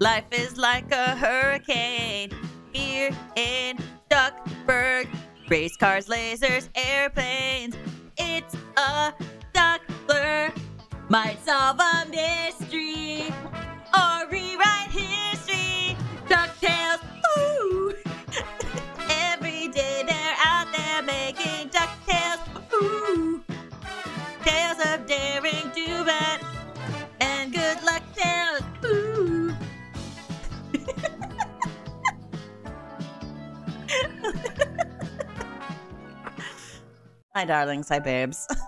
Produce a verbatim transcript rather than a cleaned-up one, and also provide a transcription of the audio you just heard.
Life is like a hurricane here in Duckburg. Race cars, lasers, airplanes. It's a duck blur. Might solve a mystery or rewrite history. DuckTales, ooh. Every day they're out there making DuckTales, ooh. Tales of daring, do bad, and good luck tales, ooh. Hi, darlings. Hi, babes.